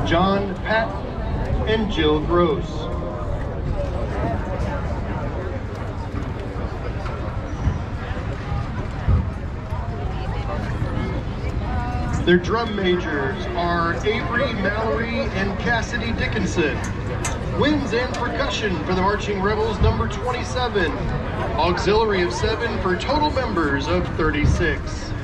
John Patton, and Jill Gross. Their drum majors are Avery Mallory and Cassidy Dickinson. Winds and percussion for the Marching Rebels, number 27. Auxiliary of 7 for total members of 36.